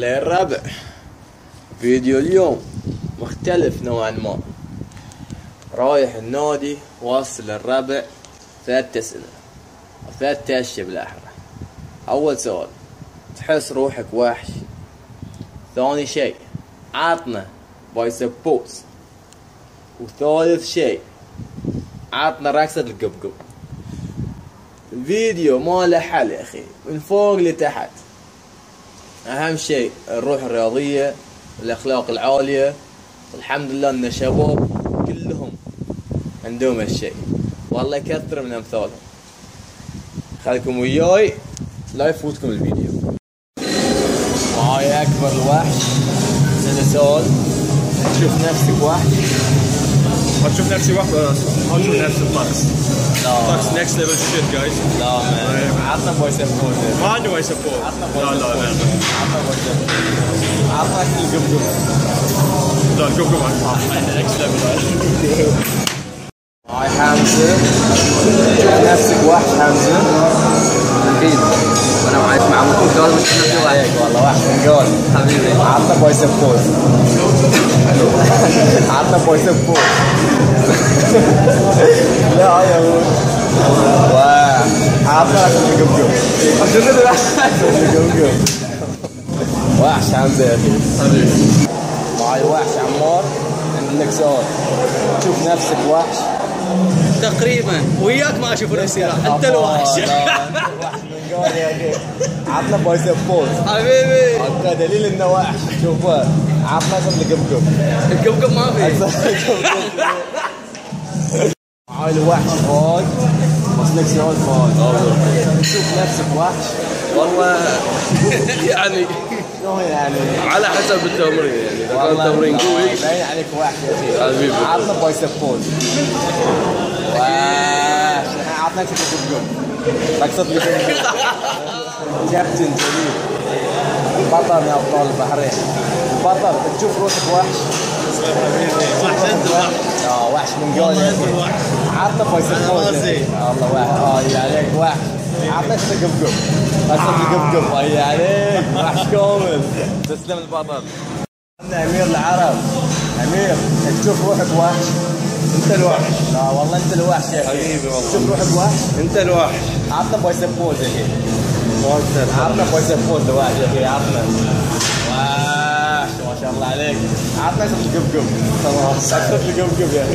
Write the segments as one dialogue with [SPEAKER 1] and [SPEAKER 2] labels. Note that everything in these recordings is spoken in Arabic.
[SPEAKER 1] عليه الربع. فيديو اليوم مختلف نوعا ما. رايح النادي واصل الربع 3 أسئلة 3 أشياء بالأحرى. أول سؤال، تحس روحك وحش؟ ثاني شيء، عطنا بايسب بوز. وثالث شيء، عطنا رقصة القبقب. الفيديو ما له حل يا أخي، من فوق لتحت. أهم شيء الروح الرياضية، الأخلاق العالية. والحمد لله أن الشباب كلهم عندهم هالشيء، والله يكثر من أمثالهم. خليكم وياي لا يفوتكم الفيديو. معاي أكبر الوحش سؤال، تشوف نفسك وحش؟
[SPEAKER 2] ما تشوف نفسي وحش ولا ما تشوف نفسي الطقس؟
[SPEAKER 1] لا
[SPEAKER 2] الطقس next level shit guys.
[SPEAKER 1] لا مان، عطنا فويس سبورت.
[SPEAKER 2] ما عندي فويس سبورت. لا
[SPEAKER 1] عطنا فويس سبورت. عطنا القبقب.
[SPEAKER 2] لا القبقب عندي next level.
[SPEAKER 1] هاي حمزة، تشوف نفسك وحش حمزة؟
[SPEAKER 3] اكيد وانا معاك مع ابوكم قال مش نفسي وحش
[SPEAKER 1] والله وحش من قول
[SPEAKER 3] حبيبي.
[SPEAKER 1] عطنا فويس سبورت. عطنا فويس سبورت. لا يا ابوي عطنا القبقب. القبقب وحش حمزة يا اخي حبيبي. معاي وحش عمار، عندي لك سؤال، تشوف نفسك وحش؟
[SPEAKER 3] تقريبا وياك ما اشوف نفسي راح انت الوحش.
[SPEAKER 1] وحش من قول يا اخي. عطنا فويس سبورت
[SPEAKER 3] حبيبي.
[SPEAKER 1] هذا دليل انه وحش. شوف عطنا اسم القبقب.
[SPEAKER 3] القبقب ما في.
[SPEAKER 1] هاي الوحش فوق، بس لك سؤال فوق، تشوف نفسك وحش؟
[SPEAKER 4] والله يعني
[SPEAKER 1] شلون يعني؟
[SPEAKER 4] على حسب التمرين، يعني اذا كان التمرين قوي
[SPEAKER 1] باين عليك وحش يا اخي.
[SPEAKER 4] حبيبي.
[SPEAKER 1] عطنا فويس سبورت. وحش. عطنا اسم القبقب. رقصة القبقب. كابتن جليل، بطل من ابطال البحرين. بطل، تشوف روحك وحش؟
[SPEAKER 2] وحش انت وحش.
[SPEAKER 1] وحش من قول يا اخي. عطنا فويس سبورت. الله وحش. عليك وحش. عطنا اسم القبقب. اسم القبقب. عليك وحش كامل. تسلم البطل. انا امير العرب. امير، تشوف روحك وحش؟
[SPEAKER 2] انت الوحش
[SPEAKER 1] لا والله انت الوحش يا اخي.
[SPEAKER 2] حبيبي والله.
[SPEAKER 1] تشوف روحك وحش؟
[SPEAKER 2] انت الوحش.
[SPEAKER 1] عطنا فويس سبورت يا اخي. عطنا فويس سبورت لواحد يا اخي. عطنا وحش ما شاء الله عليك. عطنا اسم القبقب. تمام اسم القبقب يا اخي.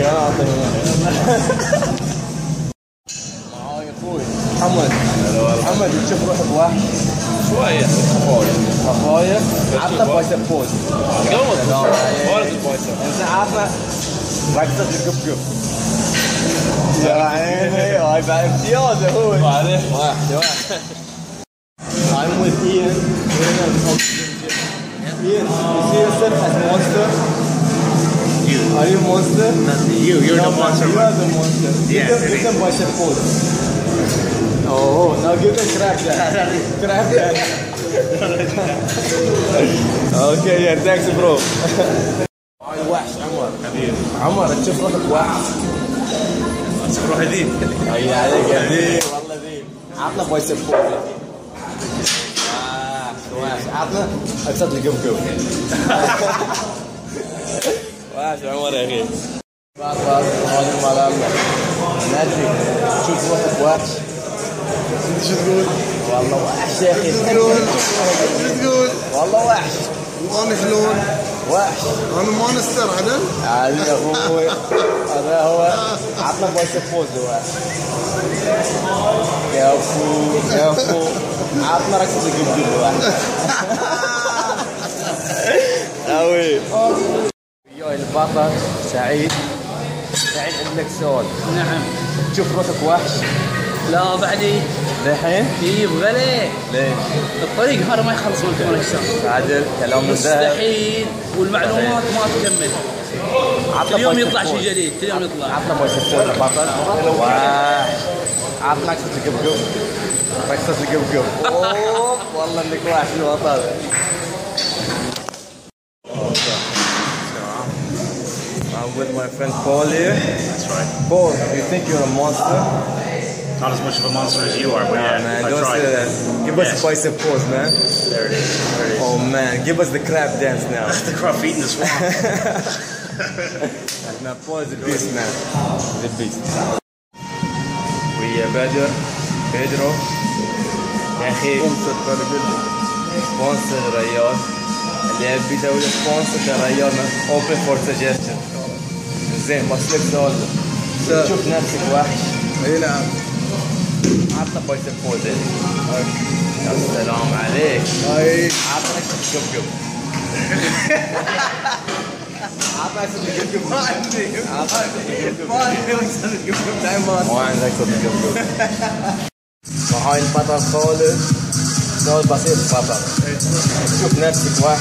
[SPEAKER 1] معاي اخوي محمد. محمد، تشوف روحك وحش؟
[SPEAKER 2] شوية
[SPEAKER 1] خفايف. عطنا فويس سبورت.
[SPEAKER 2] وارد الفويس.
[SPEAKER 1] انت عطنا رقصة القبقب. يا عيني هاي بعد امتياز يا اخوي.
[SPEAKER 2] وعليه
[SPEAKER 1] واحد. I'm with Ian. Ian, you see yourself as a monster? Are you a monster?
[SPEAKER 2] you're the monster.
[SPEAKER 1] You are the monster.
[SPEAKER 2] Yeah,
[SPEAKER 1] give them bicep pose. Oh, now give them crack that. Crack that. Okay, yeah, thanks bro. هاي وحش عمر.
[SPEAKER 2] حبيبي
[SPEAKER 1] عمر، تشوف روحك وحش؟
[SPEAKER 2] اشوف روحي ذيب.
[SPEAKER 1] هيا عليك يا ذيب، والله ذيب. عطنا فويس بوز. وحش. عطنا اقصد القبقب. وحش عمر يا اخي. بعض هذه الملامح. ندري، تشوف روحك وحش؟ انت شو تقول؟ والله وحش يا اخي. شو تقول؟ والله وحش.
[SPEAKER 5] وانا شلون؟
[SPEAKER 1] وحش.
[SPEAKER 5] انا مونستر عدل؟
[SPEAKER 1] عادي يا اخوي، هذا هو. عطنا فويس بوز وحش. كفو. عطنا رقصة القبقب وحش. قوي. وياي البطل سعيد. سعيد، عندك سؤال.
[SPEAKER 3] نعم.
[SPEAKER 1] تشوف روحك وحش؟
[SPEAKER 3] لا بعدي
[SPEAKER 1] للحين؟
[SPEAKER 3] يبغى ليه؟
[SPEAKER 1] ليه؟
[SPEAKER 3] الطريق هذا ما يخلص من 8 اجسام
[SPEAKER 1] عادل كلام من ذهب.
[SPEAKER 3] مستحيل، والمعلومات ما تكمل. كل يوم يطلع شيء جديد، كل يوم يطلع.
[SPEAKER 1] عطنا فويس بوز البطل. وحش. عطنا رقصة القبقب. رقصة القبقب. اوه والله انك وحش البطل. I'm with my friend Paul here.
[SPEAKER 2] That's right.
[SPEAKER 1] Paul, you think you're a monster?
[SPEAKER 2] Not as much of a monster as you are, but
[SPEAKER 1] Nah,
[SPEAKER 2] yeah,
[SPEAKER 1] man,
[SPEAKER 2] I
[SPEAKER 1] don't
[SPEAKER 2] tried.
[SPEAKER 1] say that. Give us a bicep pose, man.
[SPEAKER 2] There it is. There it is.
[SPEAKER 1] Oh man, give us the crab dance now.
[SPEAKER 2] The crop eating the swamp.
[SPEAKER 1] Now pause the beast, man. The beast. ويا بيدرو يا اخي سبونسر رياض اللي يبي يسوي سبونسر كرياض اوبن فور سجستشن. زين بسألك سؤال، تشوف نفسك وحش؟
[SPEAKER 5] اي نعم.
[SPEAKER 1] عطنا بايسب بوز. يا سلام عليك.
[SPEAKER 5] هاي
[SPEAKER 1] عطنا نفسك قبقب. عطنا نفسك قبقب.
[SPEAKER 5] ما عندي وصل القبقب دائما.
[SPEAKER 1] ما عندك صدق قبقب. وهاي البطل خالد. سؤال بسيط بطل. تشوف نفسك وحش؟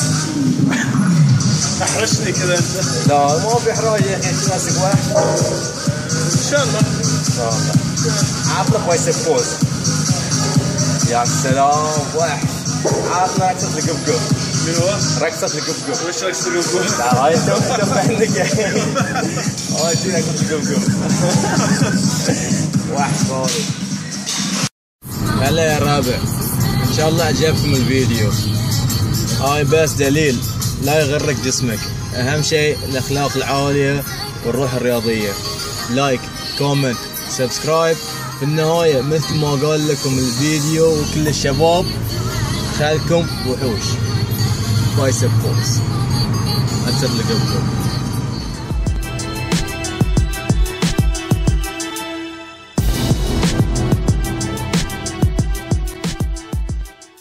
[SPEAKER 2] تحرشني كذا انت.
[SPEAKER 1] لا ما في احراج يا اخي، تشوف نفسك وحش؟
[SPEAKER 2] ان شاء الله.
[SPEAKER 1] ان شاء الله. عطنا بايسب بوز. يا سلام وحش. عطنا رقصة القبقب.
[SPEAKER 2] من هو؟
[SPEAKER 1] رقصة القبقب.
[SPEAKER 2] وش رايك تقول؟
[SPEAKER 1] لا هاي انت عندك يا اخي. هاي دي رقصة القبقب. وحش خالص. هلا يا رابع، ان شاء الله عجبكم الفيديو. هاي بس دليل لا يغرك جسمك، اهم شيء الاخلاق العالية والروح الرياضية. لايك، كومنت، سبسكرايب. في النهاية مثل ما قال لكم الفيديو وكل الشباب، خلكم وحوش. بايسب بوز. أكثر لقبكم.